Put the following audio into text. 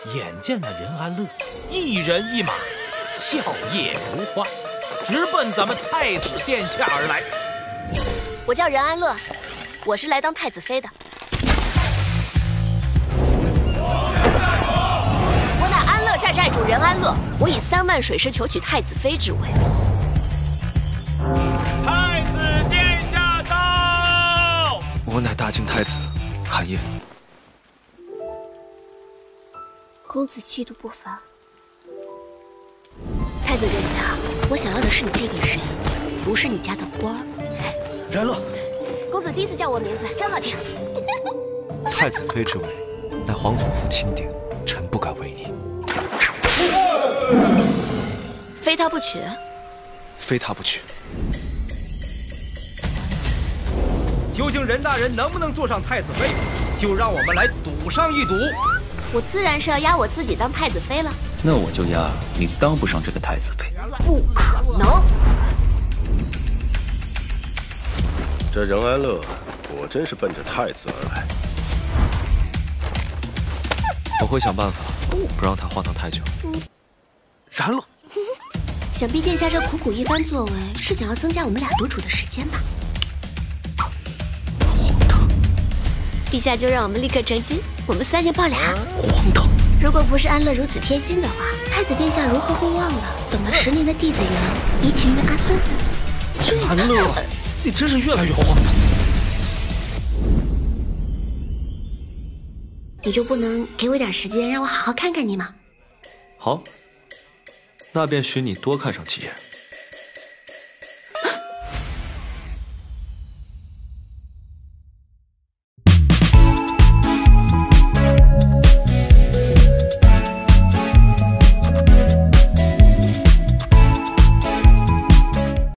眼见那任安乐一人一马，笑靥如花，直奔咱们太子殿下而来。 我叫任安乐，我是来当太子妃的。我乃安乐寨寨主任安乐，我以3万水师求取太子妃之位。 太子殿下到！ 我乃大晋太子韩烨。 公子气度不凡。太子殿下，我想要的是你这个人，不是你家的官儿。 然乐， 公子第一次叫我名字，真好听。 太子妃之位，乃皇祖父钦点，臣不敢违逆。 非他不娶。 非他不娶。 究竟任大人能不能坐上太子妃，就让我们来赌上一赌。 我自然是要压我自己当太子妃了。 那我就压你当不上这个太子妃。 不可能！ 这任安乐果真是奔着太子而来。 我会想办法不让他荒唐太久。 然乐， 想必殿下这苦苦一番作为，是想要增加我们俩独处的时间吧？ 荒唐！ 陛下就让我们立刻成亲，我们3年抱俩。 荒唐！ 如果不是安乐如此贴心的话，太子殿下如何会忘了等了10年的弟子人移情于安乐呢？ 安乐，你真是越来越荒唐。 你就不能给我点时间，让我好好看看你吗？ 好，那便许你多看上几眼。